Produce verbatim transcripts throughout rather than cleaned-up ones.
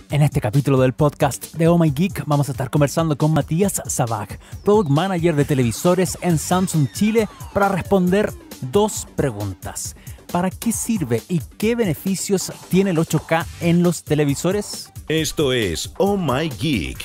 En este capítulo del podcast de Oh My Geek vamos a estar conversando con Matías Sabag, Product Manager de televisores en Samsung Chile, para responder dos preguntas. ¿Para qué sirve y qué beneficios tiene el ocho K en los televisores? Esto es Oh My Geek.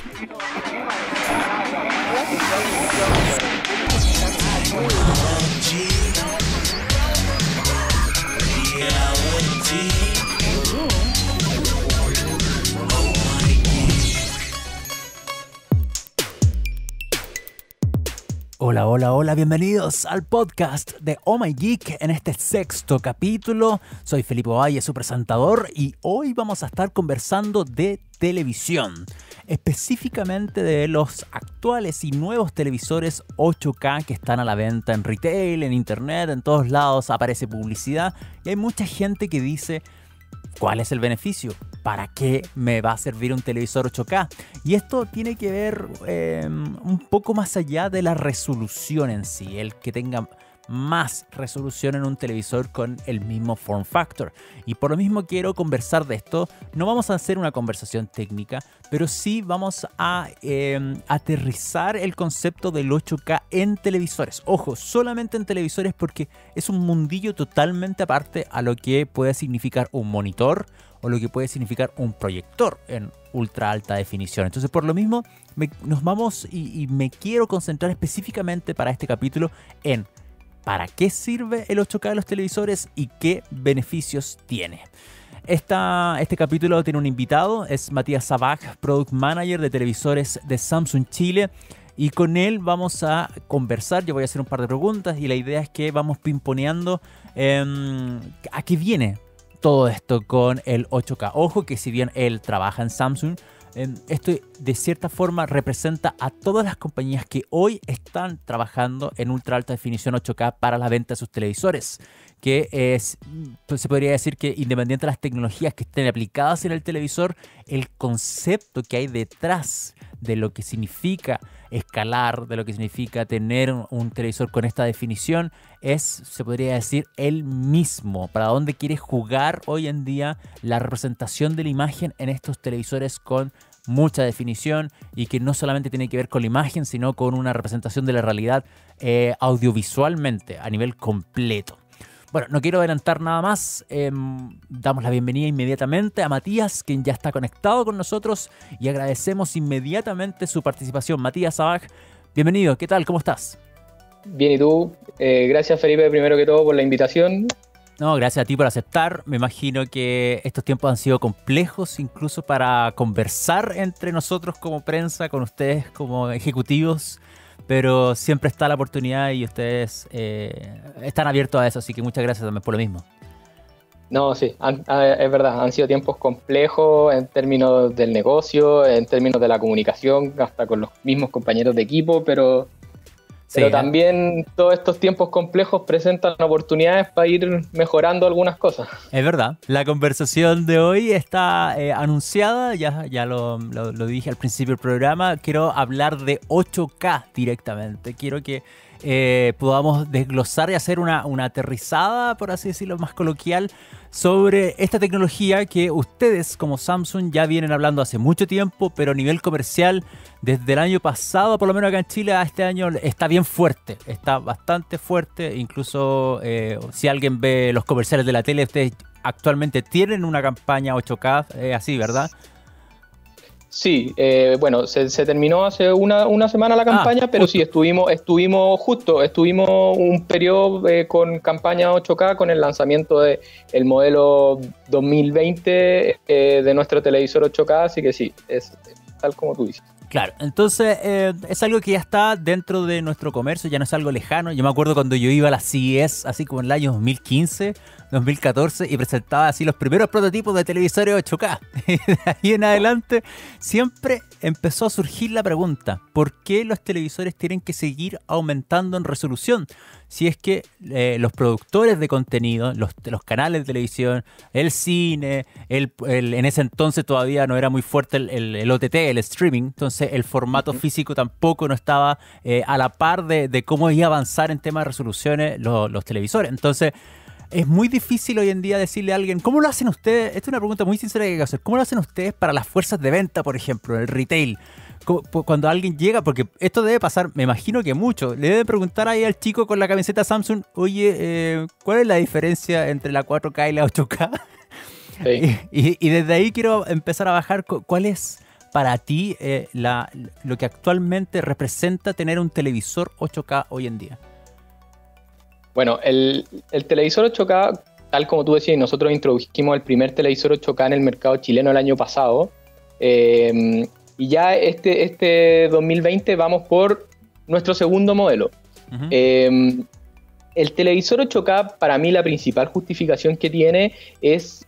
Hola, hola, hola, bienvenidos al podcast de Oh My Geek en este sexto capítulo. Soy Felipe Valle, su presentador, y hoy vamos a estar conversando de televisión, específicamente de los actuales y nuevos televisores ocho K que están a la venta en retail, en internet, en todos lados aparece publicidad y hay mucha gente que dice: ¿cuál es el beneficio? ¿Para qué me va a servir un televisor ocho K? Y esto tiene que ver eh, un poco más allá de la resolución en sí, el que tenga más resolución en un televisor con el mismo form factor. Y por lo mismo quiero conversar de esto. No vamos a hacer una conversación técnica, pero sí vamos a eh, aterrizar el concepto del ocho K en televisores. Ojo, solamente en televisores, porque es un mundillo totalmente aparte a lo que puede significar un monitor o lo que puede significar un proyector en ultra alta definición. Entonces, por lo mismo, me, nos vamos y, y me quiero concentrar específicamente para este capítulo en ¿para qué sirve el ocho K de los televisores y qué beneficios tiene? Esta, este capítulo tiene un invitado, es Matías Sabag, Product Manager de televisores de Samsung Chile, y con él vamos a conversar. Yo voy a hacer un par de preguntas y la idea es que vamos pimponeando eh, a qué viene todo esto con el ocho K. Ojo que si bien él trabaja en Samsung, esto de cierta forma representa a todas las compañías que hoy están trabajando en ultra alta definición ocho K para la venta de sus televisores, que es, pues se podría decir que independiente de las tecnologías que estén aplicadas en el televisor, el concepto que hay detrás de lo que significa escalar, de lo que significa tener un, un televisor con esta definición, es, se podría decir, el mismo. Para dónde quiere jugar hoy en día la representación de la imagen en estos televisores con mucha definición, y que no solamente tiene que ver con la imagen, sino con una representación de la realidad eh, audiovisualmente a nivel completo. Bueno, no quiero adelantar nada más. Eh, damos la bienvenida inmediatamente a Matías, quien ya está conectado con nosotros, y agradecemos inmediatamente su participación. Matías Sabag, bienvenido. ¿Qué tal? ¿Cómo estás? Bien, ¿y tú? Eh, gracias, Felipe, primero que todo por la invitación. No, gracias a ti por aceptar. Me imagino que estos tiempos han sido complejos, incluso para conversar entre nosotros como prensa, con ustedes como ejecutivos, pero siempre está la oportunidad y ustedes eh, están abiertos a eso, así que muchas gracias también por lo mismo. No, sí, han, es verdad, han sido tiempos complejos en términos del negocio, en términos de la comunicación, hasta con los mismos compañeros de equipo, pero... Sí, Pero también todos estos tiempos complejos presentan oportunidades para ir mejorando algunas cosas. Es verdad. La conversación de hoy está eh, anunciada, ya, ya lo, lo, lo dije al principio del programa. Quiero hablar de ocho K directamente. Quiero que eh, podamos desglosar y hacer una, una aterrizada, por así decirlo, más coloquial, sobre esta tecnología que ustedes como Samsung ya vienen hablando hace mucho tiempo, pero a nivel comercial, desde el año pasado, por lo menos acá en Chile, a este año está bien fuerte, está bastante fuerte. Incluso eh, si alguien ve los comerciales de la tele, ustedes actualmente tienen una campaña ocho K, eh, así, ¿verdad? Sí, eh, bueno, se, se terminó hace una, una semana la campaña, ah, pero sí, estuvimos, estuvimos justo, estuvimos un periodo eh, con campaña ocho K, con el lanzamiento del de modelo dos mil veinte eh, de nuestro televisor ocho K, así que sí, es tal como tú dices. Claro, entonces eh, es algo que ya está dentro de nuestro comercio, ya no es algo lejano. Yo me acuerdo cuando yo iba a la C E S, así como en el año dos mil quince, dos mil catorce, y presentaba así los primeros prototipos de televisores ocho K. Y de ahí en adelante siempre empezó a surgir la pregunta: ¿por qué los televisores tienen que seguir aumentando en resolución? Si es que eh, los productores de contenido, los, los canales de televisión, el cine, el, el, en ese entonces todavía no era muy fuerte el, el, el O T T, el streaming, entonces el formato físico tampoco no estaba eh, a la par de, de cómo iba a avanzar en temas de resoluciones los, los televisores. Entonces es muy difícil hoy en día decirle a alguien, ¿cómo lo hacen ustedes? Esta es una pregunta muy sincera que hay que hacer. ¿Cómo lo hacen ustedes para las fuerzas de venta, por ejemplo, el retail? Cuando alguien llega, porque esto debe pasar, me imagino que mucho, le deben preguntar ahí al chico con la camiseta Samsung, oye, eh, ¿cuál es la diferencia entre la cuatro K y la ocho K? Sí. Y, y desde ahí quiero empezar a bajar, ¿cuál es para ti eh, la, lo que actualmente representa tener un televisor ocho K hoy en día? Bueno, el, el televisor ocho K, tal como tú decías, nosotros introdujimos el primer televisor ocho K en el mercado chileno el año pasado. Eh, y ya este, este dos mil veinte vamos por nuestro segundo modelo. Uh-huh. Eh, el televisor ocho K, para mí la principal justificación que tiene es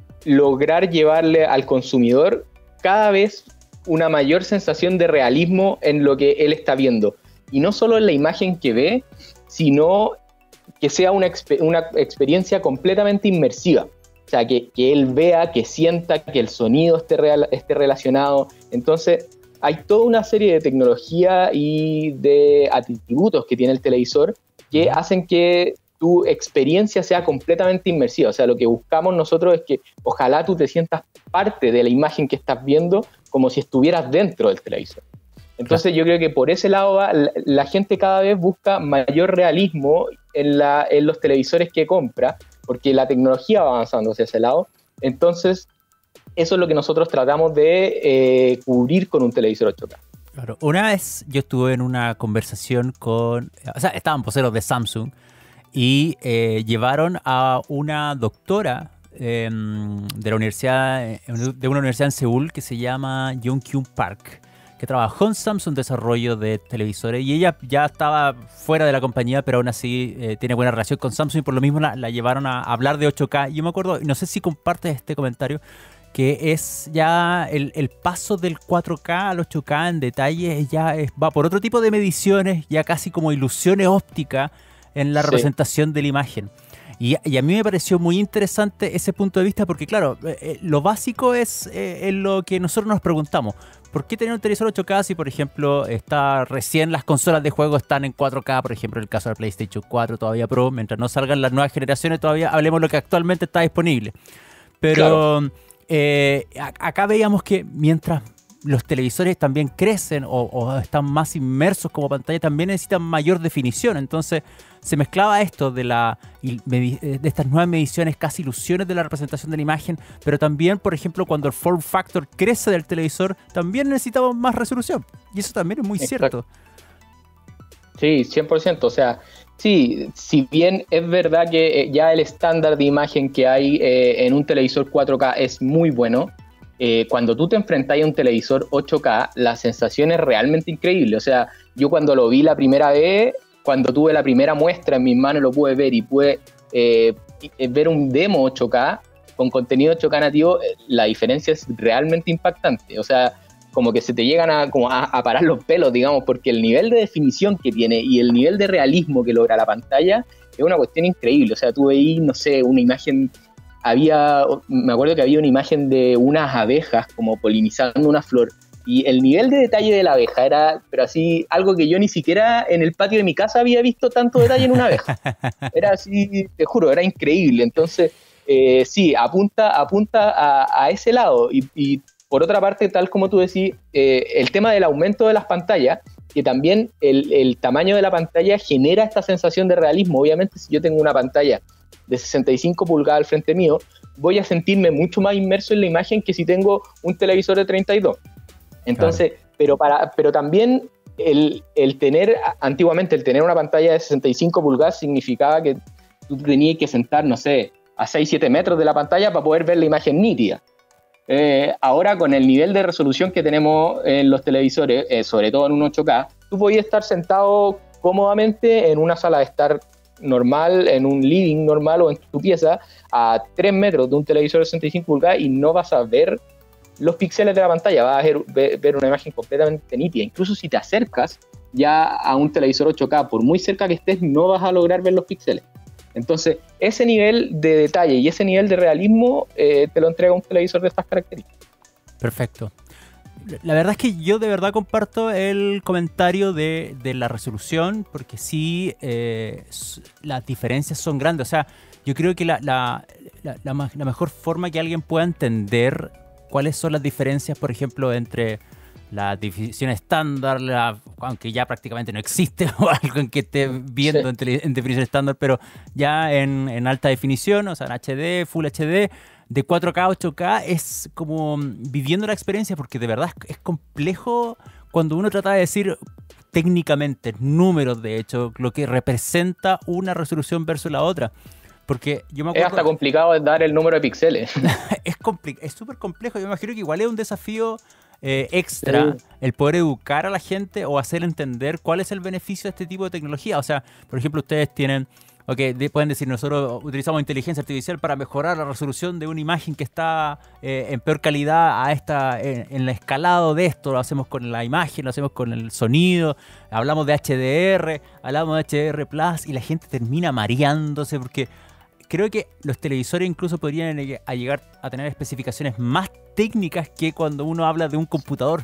lograr llevarle al consumidor cada vez una mayor sensación de realismo en lo que él está viendo. Y no solo en la imagen que ve, sino que sea una, exper- una experiencia completamente inmersiva. O sea, que, que él vea, que sienta, que el sonido esté, real, esté relacionado. Entonces, hay toda una serie de tecnología y de atributos que tiene el televisor que hacen que tu experiencia sea completamente inmersiva. O sea, lo que buscamos nosotros es que ojalá tú te sientas parte de la imagen que estás viendo como si estuvieras dentro del televisor. Entonces yo creo que por ese lado va, la, la gente cada vez busca mayor realismo en, la, en los televisores que compra, porque la tecnología va avanzando hacia ese lado. Entonces eso es lo que nosotros tratamos de eh, cubrir con un televisor ocho K. Claro. Una vez yo estuve en una conversación con, o sea, estaban voceros de Samsung y eh, llevaron a una doctora eh, de la universidad, de una universidad en Seúl que se llama Young-Kyung Park, que trabajó en Samsung desarrollo de televisores y ella ya estaba fuera de la compañía, pero aún así eh, tiene buena relación con Samsung y por lo mismo la, la llevaron a hablar de ocho K. Yo me acuerdo, no sé si compartes este comentario, que es ya el, el paso del cuatro K al ocho K en detalle, ya es, va por otro tipo de mediciones, ya casi como ilusiones ópticas en la sí. representación de la imagen. Y, y a mí me pareció muy interesante ese punto de vista porque, claro, eh, lo básico es eh, en lo que nosotros nos preguntamos. ¿Por qué tener un televisor ocho K si, por ejemplo, está recién las consolas de juego están en cuatro K? Por ejemplo, en el caso del PlayStation cuatro todavía Pro, mientras no salgan las nuevas generaciones todavía hablemos de lo que actualmente está disponible. Pero claro. eh, acá veíamos que mientras los televisores también crecen o, o están más inmersos como pantalla, también necesitan mayor definición. Entonces se mezclaba esto de, la, de estas nuevas mediciones, casi ilusiones de la representación de la imagen, pero también, por ejemplo, cuando el form factor crece del televisor, también necesitamos más resolución. Y eso también es muy Exacto. cierto. Sí, cien por ciento. O sea, sí, si bien es verdad que ya el estándar de imagen que hay eh, en un televisor cuatro K es muy bueno, Eh, cuando tú te enfrentas a un televisor ocho K, la sensación es realmente increíble. O sea, yo cuando lo vi la primera vez, cuando tuve la primera muestra en mis manos, lo pude ver y pude eh, ver un demo ocho K con contenido ocho K nativo, la diferencia es realmente impactante. O sea, como que se te llegan a, como a, a parar los pelos, digamos, porque el nivel de definición que tiene y el nivel de realismo que logra la pantalla es una cuestión increíble. O sea, tú veís, no sé, una imagen... Había, me acuerdo que había una imagen de unas abejas como polinizando una flor y el nivel de detalle de la abeja era, pero así, algo que yo ni siquiera en el patio de mi casa había visto tanto detalle en una abeja. Era así, te juro, era increíble. Entonces, eh, sí, apunta, apunta a, a ese lado y, y por otra parte, tal como tú decís, eh, el tema del aumento de las pantallas, que también el, el tamaño de la pantalla genera esta sensación de realismo. Obviamente, si yo tengo una pantalla de sesenta y cinco pulgadas al frente mío, voy a sentirme mucho más inmerso en la imagen que si tengo un televisor de treinta y dos. Entonces, claro. pero, para, pero también el, el tener, antiguamente el tener una pantalla de sesenta y cinco pulgadas significaba que tú tenías que sentar, no sé, a seis siete metros de la pantalla para poder ver la imagen nítida. Eh, ahora con el nivel de resolución que tenemos en los televisores, eh, sobre todo en un ocho K, tú podías estar sentado cómodamente en una sala de estar normal, en un living normal o en tu pieza a tres metros de un televisor de sesenta y cinco pulgadas y no vas a ver los píxeles de la pantalla, vas a ver, ver, ver una imagen completamente nítida. Incluso si te acercas ya a un televisor ocho K, por muy cerca que estés, no vas a lograr ver los píxeles. Entonces, ese nivel de detalle y ese nivel de realismo eh, te lo entrega un televisor de estas características. Perfecto. La verdad es que yo de verdad comparto el comentario de, de la resolución, porque sí, eh, las diferencias son grandes. O sea, yo creo que la, la, la, la, ma- la mejor forma que alguien pueda entender cuáles son las diferencias, por ejemplo, entre la definición estándar, la, aunque ya prácticamente no existe o algo en que esté viendo Sí. en, tele- en definición estándar, pero ya en, en alta definición, o sea, en H D, Full H D, de cuatro K a ocho K, es como viviendo la experiencia, porque de verdad es, es complejo cuando uno trata de decir técnicamente, números de hecho, lo que representa una resolución versus la otra. Porque yo me Es acuerdo... hasta complicado dar el número de píxeles. es compli- es súper complejo. Yo me imagino que igual es un desafío eh, extra Sí. el poder educar a la gente o hacer entender cuál es el beneficio de este tipo de tecnología. O sea, por ejemplo, ustedes tienen, ok, de- pueden decir, nosotros utilizamos inteligencia artificial para mejorar la resolución de una imagen que está eh, en peor calidad a esta, en, en el escalado de esto. Lo hacemos con la imagen, lo hacemos con el sonido, hablamos de H D R, hablamos de H D R Plus y la gente termina mareándose porque creo que los televisores incluso podrían lle- a llegar a tener especificaciones más técnicas que cuando uno habla de un computador.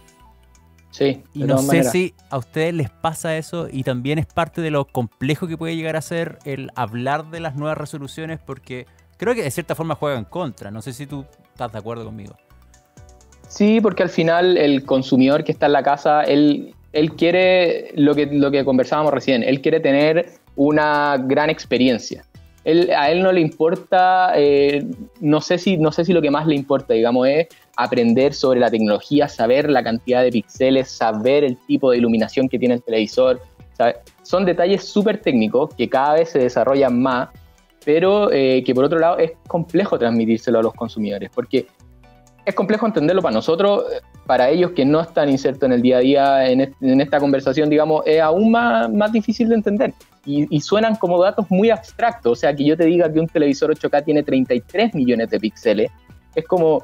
Sí, Y de no todas sé maneras. si a ustedes les pasa eso y también es parte de lo complejo que puede llegar a ser el hablar de las nuevas resoluciones porque creo que de cierta forma juega en contra. No sé si tú estás de acuerdo conmigo. Sí, porque al final el consumidor que está en la casa, él, él quiere lo que, lo que conversábamos recién, él quiere tener una gran experiencia. Él, a él no le importa, eh, no sé si, no sé si lo que más le importa, digamos, es aprender sobre la tecnología, saber la cantidad de píxeles, saber el tipo de iluminación que tiene el televisor. ¿Sabe? Son detalles súper técnicos que cada vez se desarrollan más, pero eh, que por otro lado es complejo transmitírselo a los consumidores, porque es complejo entenderlo para nosotros, para ellos que no están insertos en el día a día, en, est- en esta conversación, digamos, es aún más, más difícil de entender. Y, y suenan como datos muy abstractos, o sea, que yo te diga que un televisor ocho K tiene treinta y tres millones de píxeles, es como,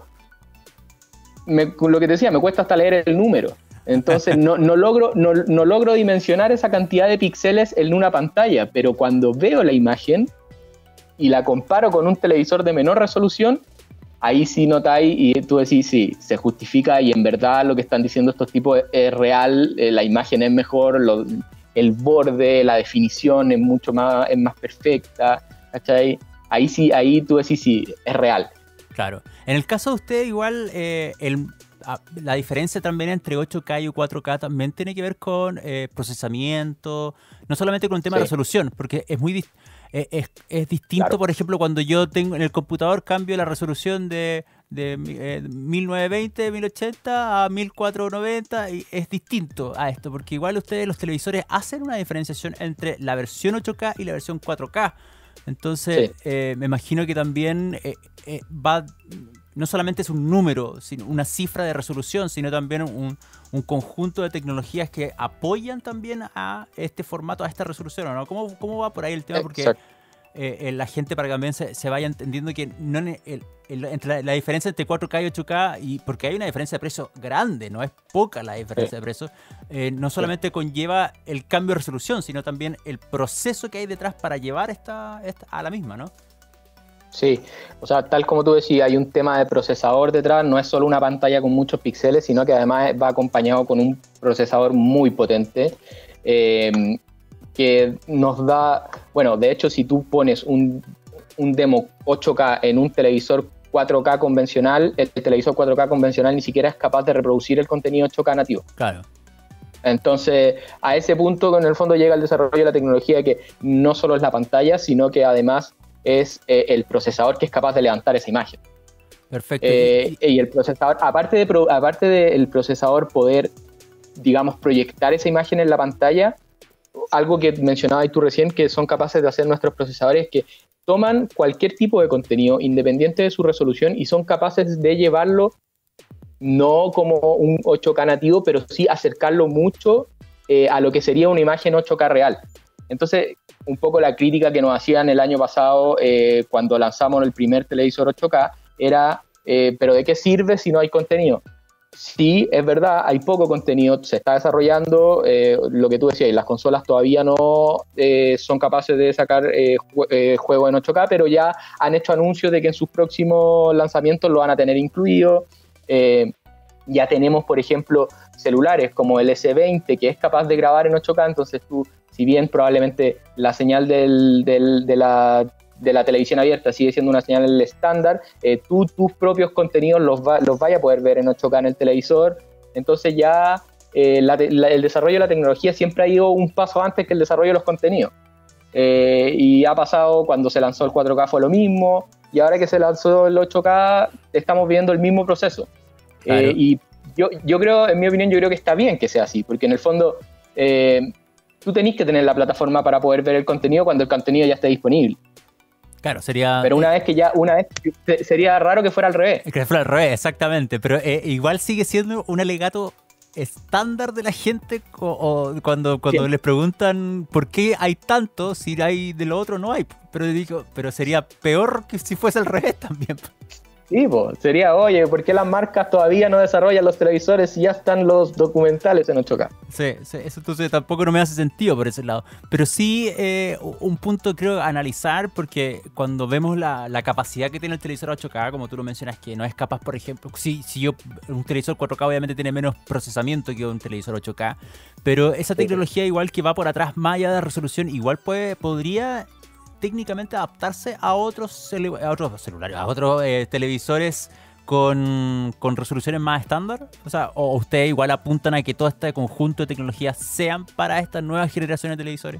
me- lo que te decía, me cuesta hasta leer el número. Entonces no, no, logro, no, no logro dimensionar esa cantidad de píxeles en una pantalla, pero cuando veo la imagen y la comparo con un televisor de menor resolución, ahí sí notáis y tú decís, sí, se justifica y en verdad lo que están diciendo estos tipos es, es real, eh, la imagen es mejor, lo, el borde, la definición es mucho más, es más perfecta, ¿cachai? Ahí sí, ahí tú decís, sí, es real. Claro. En el caso de usted, igual, eh, el, a- la diferencia también entre ocho K y cuatro K también tiene que ver con eh, procesamiento, no solamente con el tema de Sí, resolución, porque es muy dis- eh, es, es distinto, claro. por ejemplo, cuando yo tengo en el computador cambio la resolución de, de mi- eh, mil novecientos veinte, mil ochenta a mil cuatrocientos noventa y es distinto a esto, porque igual ustedes, los televisores, hacen una diferenciación entre la versión ocho K y la versión cuatro K. Entonces, Sí, eh, me imagino que también eh, eh, va, no solamente es un número, sino una cifra de resolución, sino también un, un conjunto de tecnologías que apoyan también a este formato, a esta resolución, ¿no? ¿Cómo, cómo va por ahí el tema? Porque exacto. eh, eh, la gente para que también se, se vaya entendiendo que no ne- el- el- entre la, la diferencia entre cuatro K y ocho K, y porque hay una diferencia de precio grande, no es poca la diferencia Sí, de precio, eh, no sí. solamente conlleva el cambio de resolución, sino también el proceso que hay detrás para llevar esta, esta a la misma, ¿no? Sí, o sea, tal como tú decías, hay un tema de procesador detrás, no es solo una pantalla con muchos píxeles, sino que además va acompañado con un procesador muy potente eh, que nos da, bueno, de hecho, si tú pones un, un demo ocho K en un televisor cuatro K convencional, el televisor cuatro K convencional ni siquiera es capaz de reproducir el contenido ocho K nativo. Claro. Entonces, a ese punto, en el fondo, llega el desarrollo de la tecnología que no solo es la pantalla, sino que además es eh, el procesador que es capaz de levantar esa imagen. Perfecto. Eh, Y, y- y el procesador, aparte de pro- aparte del procesador poder, digamos, proyectar esa imagen en la pantalla, algo que mencionabas tú recién, que son capaces de hacer nuestros procesadores, que toman cualquier tipo de contenido, independiente de su resolución, y son capaces de llevarlo no como un ocho K nativo, pero sí acercarlo mucho eh, a lo que sería una imagen ocho K real. Entonces, un poco la crítica que nos hacían el año pasado eh, cuando lanzamos el primer televisor ocho K era, eh, ¿pero de qué sirve si no hay contenido? Sí, es verdad, hay poco contenido, se está desarrollando, eh, lo que tú decías, las consolas todavía no eh, son capaces de sacar eh, jue- eh, juegos en ocho K, pero ya han hecho anuncios de que en sus próximos lanzamientos lo van a tener incluido. Eh, ya tenemos, por ejemplo, celulares como el ese veinte que es capaz de grabar en ocho K, entonces tú, si bien probablemente la señal del, del, de la de la televisión abierta sigue siendo una señal estándar, eh, tú tus propios contenidos los, va, los vayas a poder ver en ocho K en el televisor. Entonces ya eh, la, la, el desarrollo de la tecnología siempre ha ido un paso antes que el desarrollo de los contenidos. Eh, y ha pasado cuando se lanzó el cuatro K fue lo mismo, y ahora que se lanzó el ocho K estamos viendo el mismo proceso. Claro. Eh, y yo, yo creo, en mi opinión, yo creo que está bien que sea así, porque en el fondo eh, tú tenés que tener la plataforma para poder ver el contenido cuando el contenido ya esté disponible. Claro, sería... Pero una vez que ya, una vez, sería raro que fuera al revés. Que fuera al revés, exactamente, pero eh, igual sigue siendo un alegato estándar de la gente o, o cuando, cuando les preguntan por qué hay tanto, si hay de lo otro no hay, pero digo, pero sería peor que si fuese al revés también. Sí, pues, sería, oye, ¿por qué las marcas todavía no desarrollan los televisores si ya están los documentales en ocho K? Sí, sí, eso entonces tampoco no me hace sentido por ese lado. Pero sí, eh, un punto creo analizar, porque cuando vemos la, la capacidad que tiene el televisor ocho K, como tú lo mencionas, que no es capaz, por ejemplo, si, si yo, un televisor cuatro K obviamente tiene menos procesamiento que un televisor ocho K, pero esa tecnología igual que va por atrás, más allá de la resolución, igual puede, podría... técnicamente adaptarse a otros, celu- a otros celulares, a otros eh, televisores con, con resoluciones más estándar. O sea, o ustedes igual apuntan a que todo este conjunto de tecnologías sean para estas nuevas generaciones de televisores.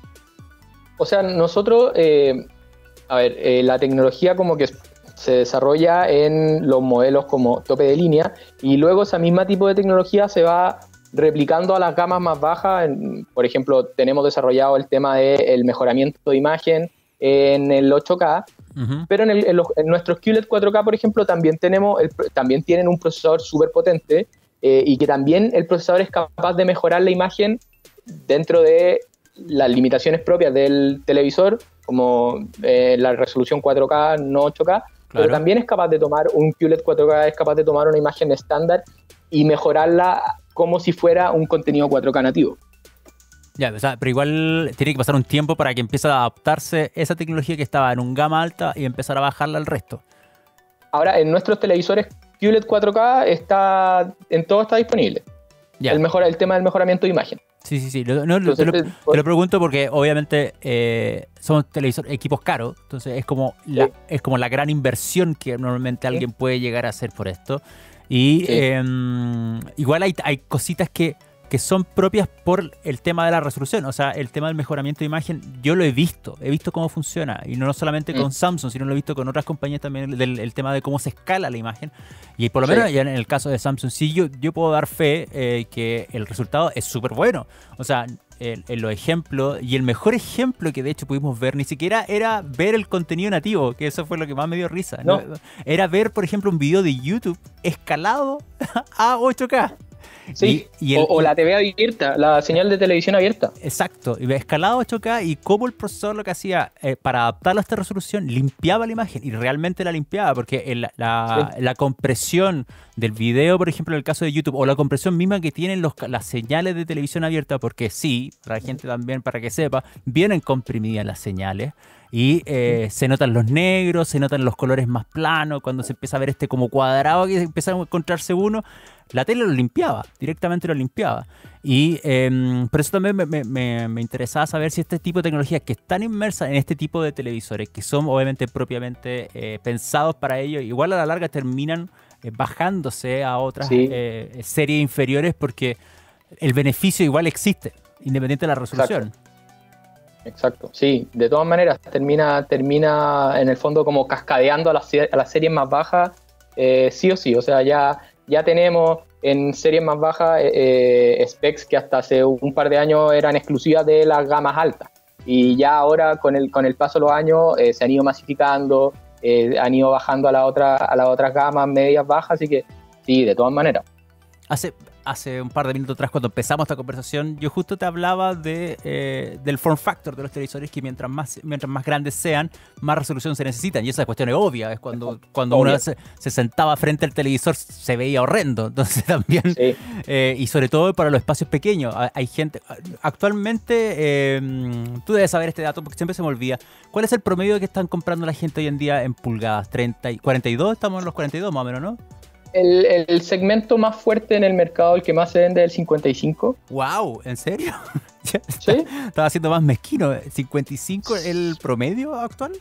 O sea, nosotros, eh, a ver, eh, la tecnología como que se desarrolla en los modelos como tope de línea y luego ese mismo tipo de tecnología se va replicando a las gamas más bajas. En, por ejemplo, tenemos desarrollado el tema del mejoramiento de imagen en el ocho K, uh-huh. pero en, el, en, los, en nuestros Q L E D cuatro K, por ejemplo, también tenemos el, también tienen un procesador súper potente eh, y que también el procesador es capaz de mejorar la imagen dentro de las limitaciones propias del televisor, como eh, la resolución cuatro K, no ocho K, claro. Pero también es capaz de tomar un Q L E D cuatro K, es capaz de tomar una imagen estándar y mejorarla como si fuera un contenido cuatro K nativo. Ya, o sea, pero igual tiene que pasar un tiempo para que empiece a adaptarse esa tecnología que estaba en un gama alta y empezar a bajarla al resto. Ahora, en nuestros televisores Q L E D cuatro K está, en todo está disponible. Ya. El, mejor, el tema del mejoramiento de imagen. Sí, sí, sí. No, no, entonces, te, lo, te lo pregunto porque obviamente eh, son televisores, equipos caros, entonces es como, la, sí. es como la gran inversión que normalmente alguien sí. puede llegar a hacer por esto. Y sí. eh, igual hay, hay cositas que... que son propias por el tema de la resolución, o sea, el tema del mejoramiento de imagen, yo lo he visto, he visto cómo funciona, y no solamente con mm. Samsung, sino lo he visto con otras compañías también, del el tema de cómo se escala la imagen, y por lo menos sí. ya en el caso de Samsung, sí, yo, yo puedo dar fe eh, que el resultado es súper bueno, o sea, en, en los ejemplos, y el mejor ejemplo que de hecho pudimos ver, ni siquiera era ver el contenido nativo, que eso fue lo que más me dio risa, no. ¿no? Era ver, por ejemplo, un video de YouTube escalado a ocho K. Sí, y, y el, o, o la T V abierta, la señal de televisión abierta. Exacto, y escalado ocho K y cómo el procesador lo que hacía eh, para adaptarlo a esta resolución, limpiaba la imagen y realmente la limpiaba, porque el, la, sí. la compresión del video, por ejemplo, en el caso de YouTube, o la compresión misma que tienen los, las señales de televisión abierta, porque sí, para la gente también, para que sepa, vienen comprimidas las señales. Y eh, se notan los negros, se notan los colores más planos, cuando se empieza a ver este como cuadrado que empieza a encontrarse uno, la tele lo limpiaba, directamente lo limpiaba. Y eh, por eso también me, me, me interesaba saber si este tipo de tecnologías que están inmersas en este tipo de televisores, que son obviamente propiamente eh, pensados para ello, igual a la larga terminan eh, bajándose a otras sí. eh, series inferiores porque el beneficio igual existe, independiente de la resolución. Exacto. Exacto, sí, de todas maneras termina, termina en el fondo como cascadeando a las, a las series más bajas, eh, sí o sí, o sea, ya, ya tenemos en series más bajas eh, eh, specs que hasta hace un par de años eran exclusivas de las gamas altas y ya ahora con el, con el paso de los años eh, se han ido masificando, eh, han ido bajando a, la otra, a las otras gamas medias bajas, así que sí, de todas maneras. Hace... Hace un par de minutos atrás, cuando empezamos esta conversación, yo justo te hablaba de, eh, del form factor de los televisores, que mientras más, mientras más grandes sean, más resolución se necesitan. Y esa cuestión es obvia. Es cuando, cuando uno se, se sentaba frente al televisor, se veía horrendo. Entonces también, sí. eh, y sobre todo para los espacios pequeños. Hay gente, actualmente, eh, tú debes saber este dato porque siempre se me olvida. ¿Cuál es el promedio que están comprando la gente hoy en día en pulgadas? treinta, cuarenta y dos, estamos en los cuarenta y dos más o menos, ¿no? El, el segmento más fuerte en el mercado, el que más se vende, es el cincuenta y cinco. ¡Wow! ¿En serio? ¿Sí? Estaba siendo más mezquino. ¿cincuenta y cinco el promedio actual?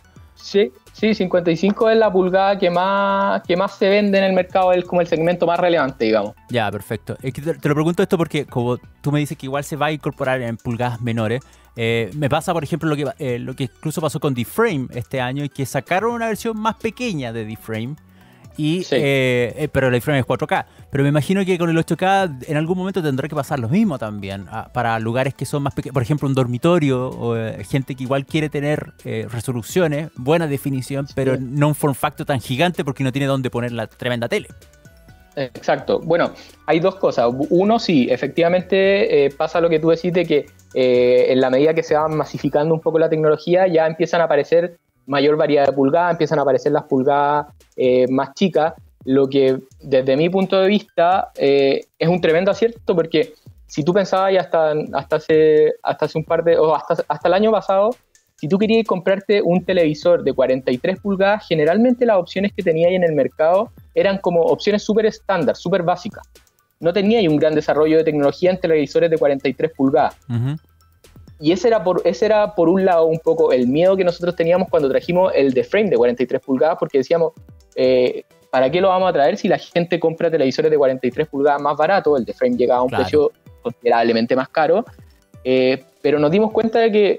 Sí, sí, cincuenta y cinco es la pulgada que más, que más se vende en el mercado, es como el segmento más relevante, digamos. Ya, perfecto. Es que te, te lo pregunto esto porque como tú me dices que igual se va a incorporar en pulgadas menores, eh, me pasa, por ejemplo, lo que, eh, lo que incluso pasó con D-Frame este año, y que sacaron una versión más pequeña de D-Frame, y, Sí. eh, eh, pero la D-Frame es cuatro K. Pero me imagino que con el ocho K en algún momento tendrá que pasar lo mismo también, a, para lugares que son más pequeños, por ejemplo un dormitorio, o eh, gente que igual quiere tener eh, resoluciones, buena definición, Sí. pero no un form factor tan gigante porque no tiene dónde poner la tremenda tele. Exacto. Bueno, hay dos cosas. Uno, sí, efectivamente eh, pasa lo que tú decís de que eh, en la medida que se va masificando un poco la tecnología, ya empiezan a aparecer mayor variedad de pulgadas, empiezan a aparecer las pulgadas eh, más chicas, lo que desde mi punto de vista eh, es un tremendo acierto, porque si tú pensabas ya hasta, hasta, hace, hasta hace un par de, o hasta, hasta el año pasado, si tú querías comprarte un televisor de cuarenta y tres pulgadas, generalmente las opciones que tenías en el mercado eran como opciones súper estándar, súper básicas. No tenías un gran desarrollo de tecnología en televisores de cuarenta y tres pulgadas. Uh-huh. Y ese era, por, ese era por un lado un poco el miedo que nosotros teníamos cuando trajimos el D-Frame de cuarenta y tres pulgadas, porque decíamos, eh, ¿para qué lo vamos a traer si la gente compra televisores de cuarenta y tres pulgadas más baratos? El D-Frame llegaba a un Claro. precio considerablemente más caro, eh, pero nos dimos cuenta de que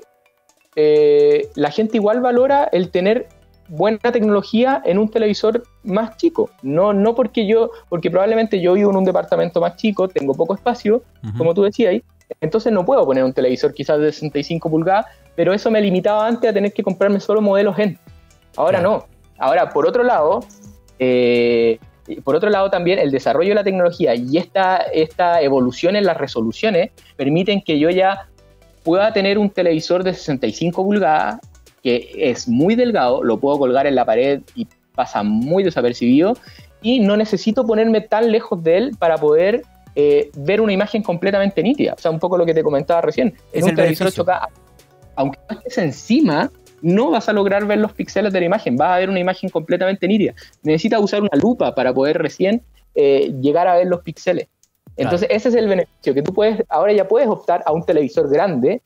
eh, la gente igual valora el tener buena tecnología en un televisor más chico. No, no porque yo, porque probablemente yo vivo en un departamento más chico, tengo poco espacio, Uh-huh. como tú decías, entonces no puedo poner un televisor quizás de sesenta y cinco pulgadas, pero eso me limitaba antes a tener que comprarme solo modelos N. Ahora Claro. no. Ahora, por otro lado, eh, por otro lado también el desarrollo de la tecnología y esta, esta evolución en las resoluciones permiten que yo ya pueda tener un televisor de sesenta y cinco pulgadas que es muy delgado, lo puedo colgar en la pared y pasa muy desapercibido, y no necesito ponerme tan lejos de él para poder eh, ver una imagen completamente nítida. O sea, un poco lo que te comentaba recién. Es En un el televisor beneficio. ocho K, aunque no estés encima, no vas a lograr ver los píxeles de la imagen, vas a ver una imagen completamente nítida. Necesitas usar una lupa para poder recién eh, llegar a ver los píxeles. Entonces, Claro. ese es el beneficio, que tú puedes, ahora ya puedes optar a un televisor grande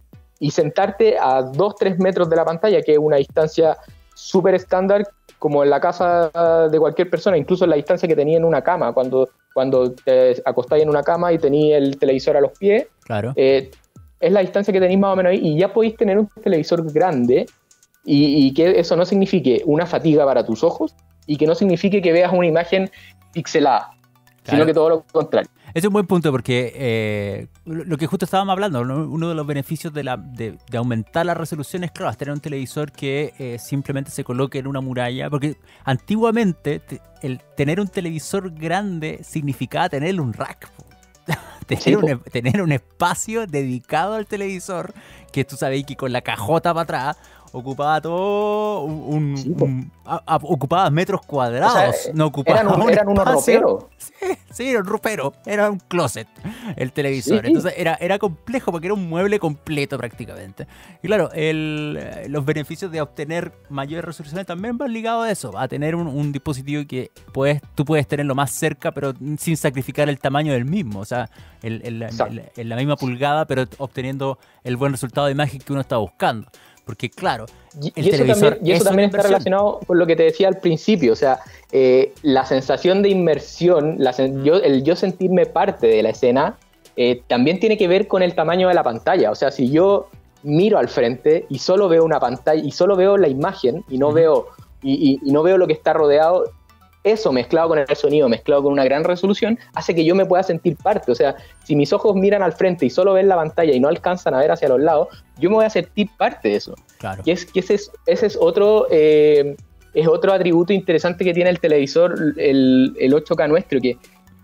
y sentarte a dos tres metros de la pantalla, que es una distancia súper estándar, como en la casa de cualquier persona, incluso en la distancia que tenía en una cama, cuando, cuando te acostáis en una cama y tenías el televisor a los pies, Claro. eh, es la distancia que tenéis más o menos ahí, y ya podéis tener un televisor grande, y, y que eso no signifique una fatiga para tus ojos, y que no signifique que veas una imagen pixelada, Claro. sino que todo lo contrario. Ese es un buen punto porque eh, lo que justo estábamos hablando, ¿no? Uno de los beneficios de, la, de, de aumentar la resolución es, claro, es tener un televisor que eh, simplemente se coloque en una muralla, porque antiguamente te- el tener un televisor grande significaba tener un rack, po. tener, Sí, po. un, tener un espacio dedicado al televisor, que tú sabes que con la cajota para atrás ocupaba todo un, un- Sí, po. un- a- a- ocupaba metros cuadrados, O sea, no ocupaba eran, un- un eran unos espacio. roperos. Sí, sí, era un ropero, era un closet el televisor. Sí. Entonces era, era complejo porque era un mueble completo prácticamente. Y claro, el, eh, los beneficios de obtener mayores resoluciones también van ligados a eso, a tener un, un dispositivo que puedes, tú puedes tenerlo más cerca, pero sin sacrificar el tamaño del mismo. O sea, el- el- Exacto. el- en la misma pulgada, pero obteniendo el buen resultado de imagen que uno está buscando. Porque claro, Y, el y eso televisor también, y eso es una también está inversión. relacionado con lo que te decía al principio, o sea, eh, la sensación de inmersión, la sen- yo, el yo sentirme parte de la escena, eh, también tiene que ver con el tamaño de la pantalla. O sea, si yo miro al frente y solo veo una pantalla y solo veo la imagen y no Ujú. veo y, y- y no veo lo que está rodeado, eso mezclado con el sonido, mezclado con una gran resolución, hace que yo me pueda sentir parte. O sea, si mis ojos miran al frente y solo ven la pantalla y no alcanzan a ver hacia los lados, yo me voy a sentir parte de eso. Claro. Y es que ese es, ese es otro eh, es otro atributo interesante que tiene el televisor, el, el ocho K nuestro, que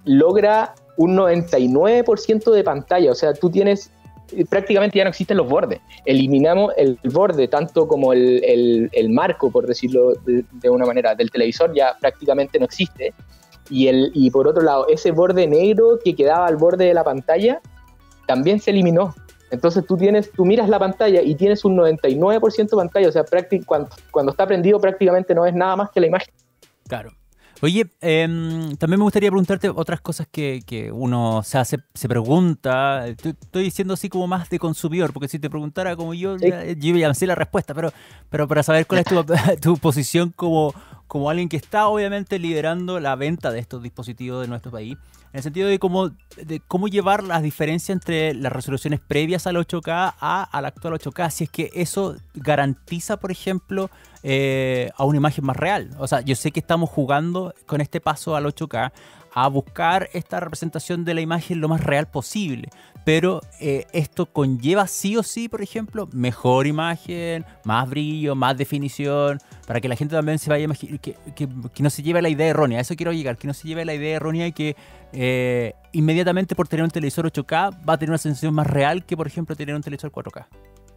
logra un noventa y nueve por ciento de pantalla. O sea, tú tienes, prácticamente ya no existen los bordes. Eliminamos el borde, tanto como el, el, el marco, por decirlo de, de una manera, del televisor ya prácticamente no existe. Y, el, y por otro lado, ese borde negro que quedaba al borde de la pantalla también se eliminó. Entonces tú tienes, tú miras la pantalla y tienes un noventa y nueve por ciento de pantalla. O sea, prácti- cuando, cuando está prendido prácticamente no es nada más que la imagen. Claro. Oye, eh, también me gustaría preguntarte otras cosas que, que uno se hace, se pregunta. Estoy, estoy diciendo así como más de consumidor, porque si te preguntara como yo, Sí. ya, yo ya sé la respuesta, pero, pero para saber cuál es tu, tu posición como, como alguien que está obviamente liderando la venta de estos dispositivos de nuestro país, en el sentido de cómo, de cómo llevar las diferencias entre las resoluciones previas al ocho K a, al actual ocho K, si es que eso garantiza, por ejemplo, eh, a una imagen más real. O sea, yo sé que estamos jugando con este paso al ocho K a buscar esta representación de la imagen lo más real posible, pero eh, esto conlleva sí o sí, por ejemplo, mejor imagen, más brillo, más definición, para que la gente también se vaya a imaginar, que, que, que no se lleve la idea errónea, a eso quiero llegar, que no se lleve la idea errónea y que eh, inmediatamente por tener un televisor ocho K va a tener una sensación más real que, por ejemplo, tener un televisor cuatro K.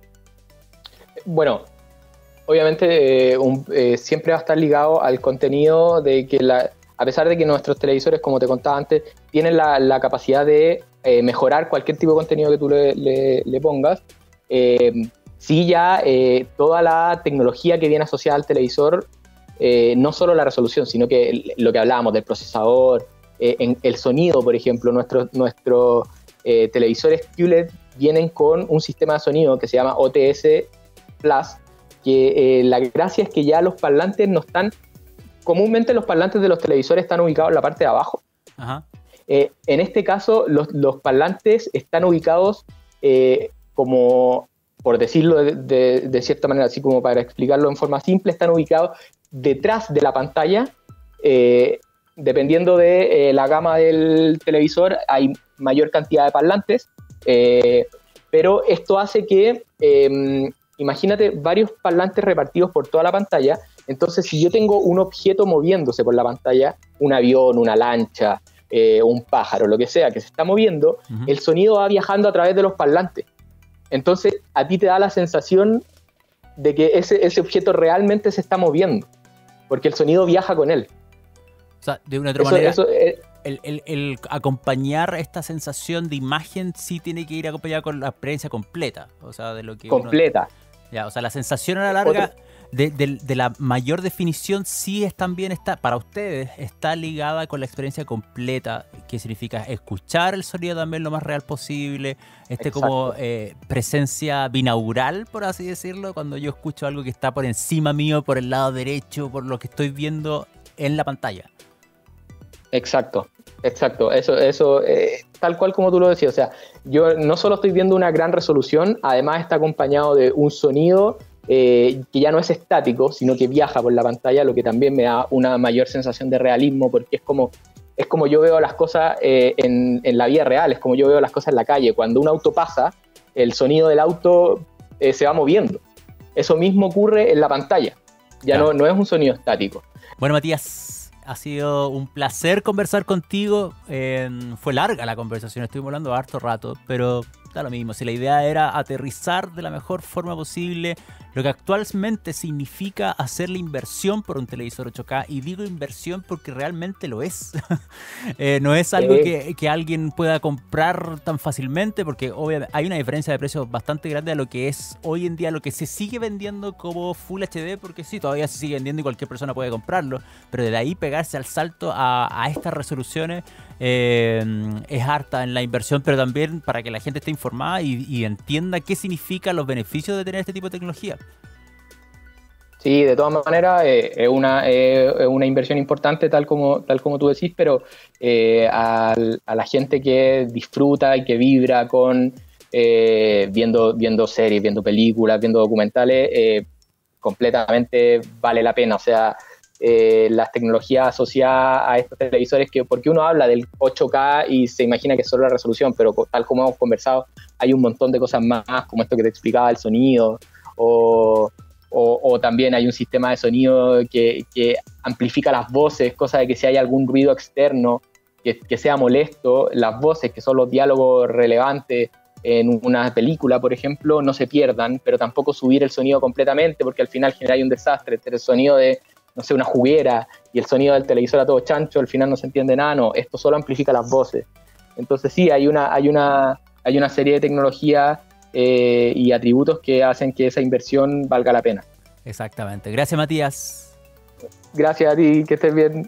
Bueno, obviamente eh, un, eh, siempre va a estar ligado al contenido de que la, a pesar de que nuestros televisores, como te contaba antes, tienen la, la capacidad de eh, mejorar cualquier tipo de contenido que tú le, le, le pongas, eh, sí ya eh, toda la tecnología que viene asociada al televisor, eh, no solo la resolución, sino que lo que hablábamos del procesador, eh, en el sonido, por ejemplo, nuestros nuestro, eh, televisores Q L E D vienen con un sistema de sonido que se llama O T S Plus, que eh, la gracia es que ya los parlantes no están, comúnmente los parlantes de los televisores están ubicados en la parte de abajo. Ajá. Eh, en este caso, los, los parlantes están ubicados eh, como, por decirlo de, de, de cierta manera, así como para explicarlo en forma simple, están ubicados detrás de la pantalla. Eh, dependiendo de eh, la gama del televisor, hay mayor cantidad de parlantes, eh, pero esto hace que... Eh, imagínate varios parlantes repartidos por toda la pantalla. Entonces, si yo tengo un objeto moviéndose por la pantalla, un avión, una lancha, eh, un pájaro, lo que sea que se está moviendo, uh-huh. el sonido va viajando a través de los parlantes. Entonces, a ti te da la sensación de que ese, ese objeto realmente se está moviendo, porque el sonido viaja con él. O sea, de una otra eso, manera, eso, eh, el, el, el acompañar esta sensación de imagen sí tiene que ir acompañada con la experiencia completa. O sea, de lo que completa. Uno... Ya, o sea, la sensación a la larga de, de, de la mayor definición sí es también, está, para ustedes, está ligada con la experiencia completa, que significa escuchar el sonido también lo más real posible, este Exacto. como eh, presencia binaural, por así decirlo, cuando yo escucho algo que está por encima mío, por el lado derecho, por lo que estoy viendo en la pantalla. Exacto, exacto, eso, eso eh, tal cual como tú lo decías, o sea, yo no solo estoy viendo una gran resolución, además está acompañado de un sonido eh, que ya no es estático, sino que viaja por la pantalla, lo que también me da una mayor sensación de realismo, porque es como, es como yo veo las cosas eh, en, en la vida real, es como yo veo las cosas en la calle. Cuando un auto pasa, el sonido del auto eh, se va moviendo. Eso mismo ocurre en la pantalla, ya claro. no, no es un sonido estático. Bueno, Matías, ha sido un placer conversar contigo. Eh, fue larga la conversación, estuvimos hablando harto rato, pero da lo mismo. Si la idea era aterrizar de la mejor forma posible lo que actualmente significa hacer la inversión por un televisor ocho K, y digo inversión porque realmente lo es. eh, no es algo que, que alguien pueda comprar tan fácilmente, porque obviamente hay una diferencia de precios bastante grande a lo que es hoy en día, lo que se sigue vendiendo como Full H D, porque sí, todavía se sigue vendiendo y cualquier persona puede comprarlo, pero de ahí pegarse al salto a, a estas resoluciones eh, es harta en la inversión, pero también para que la gente esté informada y, y entienda qué significan los beneficios de tener este tipo de tecnología. Sí, de todas maneras eh, es una, eh, una inversión importante, tal como, tal como tú decís, pero eh, a, a la gente que disfruta y que vibra con eh, viendo, viendo series, viendo películas, viendo documentales, eh, completamente vale la pena. O sea, eh, las tecnologías asociadas a estos televisores, que porque uno habla del ocho K y se imagina que es solo la resolución, pero tal como hemos conversado, hay un montón de cosas más, como esto que te explicaba, el sonido, o... O, o también hay un sistema de sonido que, que amplifica las voces, cosa de que si hay algún ruido externo que, que sea molesto, las voces, que son los diálogos relevantes en una película, por ejemplo, no se pierdan, pero tampoco subir el sonido completamente, porque al final genera un desastre. El sonido de, no sé, una juguera y el sonido del televisor a todo chancho, al final no se entiende nada. No, esto solo amplifica las voces. Entonces sí, hay una, hay una, hay una serie de tecnologías Eh, y atributos que hacen que esa inversión valga la pena. Exactamente. Gracias, Matías. Gracias a ti, que estés bien.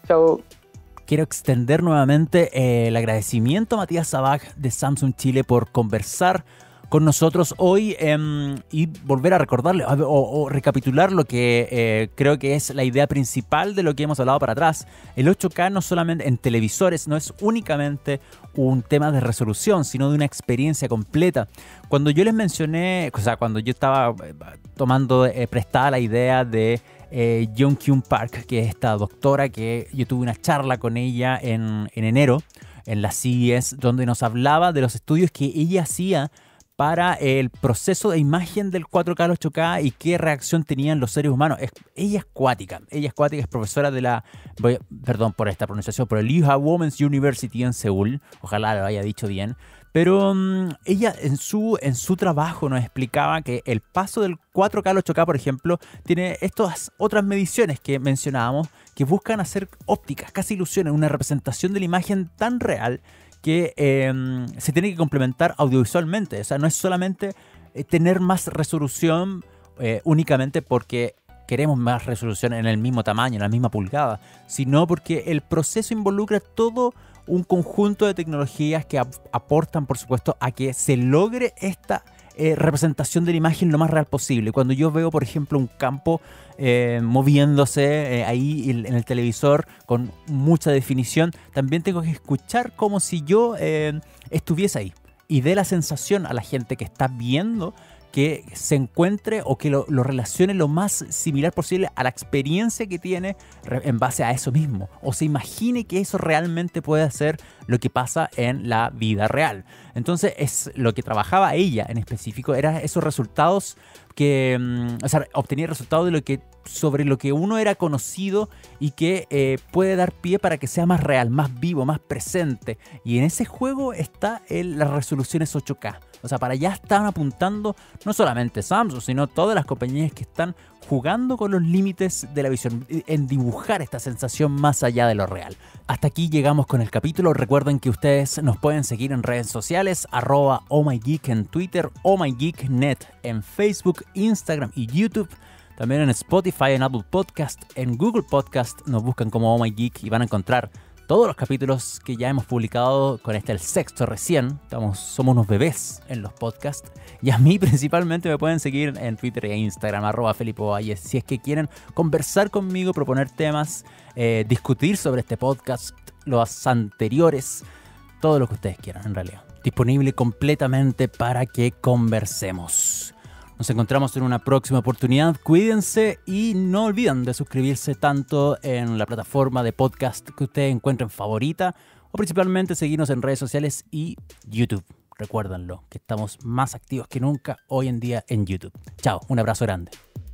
Chao. Quiero extender nuevamente eh, el agradecimiento a Matías Sabag de Samsung Chile por conversar con nosotros hoy eh, y volver a recordarle o, o recapitular lo que eh, creo que es la idea principal de lo que hemos hablado para atrás. El ocho K no solamente en televisores, no es únicamente un tema de resolución, sino de una experiencia completa. Cuando yo les mencioné, o sea, cuando yo estaba tomando eh, prestada la idea de eh, Young Kyun Park, que es esta doctora que yo tuve una charla con ella en, en enero, en la C E S, donde nos hablaba de los estudios que ella hacía para el proceso de imagen del cuatro K al ocho K y qué reacción tenían los seres humanos. Es, ella es cuática, ella es cuática, es profesora de la, voy, perdón por esta pronunciación, pero el Lee Ha Women's University en Seúl, ojalá lo haya dicho bien, pero um, ella en su, en su trabajo nos explicaba que el paso del cuatro K al ocho K, por ejemplo, tiene estas otras mediciones que mencionábamos que buscan hacer ópticas, casi ilusiones, una representación de la imagen tan real que eh, se tiene que complementar audiovisualmente. O sea, no es solamente eh, tener más resolución eh, únicamente porque queremos más resolución en el mismo tamaño, en la misma pulgada, sino porque el proceso involucra todo un conjunto de tecnologías que ap- aportan, por supuesto, a que se logre esta eh, representación de la imagen lo más real posible. Cuando yo veo, por ejemplo, un campo eh, moviéndose eh, ahí en el televisor con mucha definición, también tengo que escuchar como si yo eh, estuviese ahí y dé la sensación a la gente que está viendo que se encuentre o que lo, lo relacione lo más similar posible a la experiencia que tiene en base a eso mismo. O se imagine que eso realmente puede ser lo que pasa en la vida real. Entonces, es lo que trabajaba ella en específico, eran esos resultados que, o sea, obtenía resultados de lo que, sobre lo que uno era conocido y que eh, puede dar pie para que sea más real, más vivo, más presente. Y en ese juego está el, las resoluciones ocho K. O sea, para allá están apuntando no solamente Samsung, sino todas las compañías que están jugando con los límites de la visión, en dibujar esta sensación más allá de lo real. Hasta aquí llegamos con el capítulo. Recuerden que ustedes nos pueden seguir en redes sociales, arroba ohmygeek en Twitter, ohmygeeknet en Facebook, Instagram y YouTube. También en Spotify, en Apple Podcast, en Google Podcast nos buscan como Oh My Geek y van a encontrar todos los capítulos que ya hemos publicado. Con este el sexto recién. Estamos, somos unos bebés en los podcasts. Y a mí principalmente me pueden seguir en Twitter e Instagram, arroba Felipe Valles. Si es que quieren conversar conmigo, proponer temas, eh, discutir sobre este podcast, los anteriores, todo lo que ustedes quieran en realidad. Disponible completamente para que conversemos. Nos encontramos en una próxima oportunidad. Cuídense y no olviden de suscribirse tanto en la plataforma de podcast que ustedes encuentren favorita o principalmente seguirnos en redes sociales y YouTube. Recuérdenlo, que estamos más activos que nunca hoy en día en YouTube. Chao, un abrazo grande.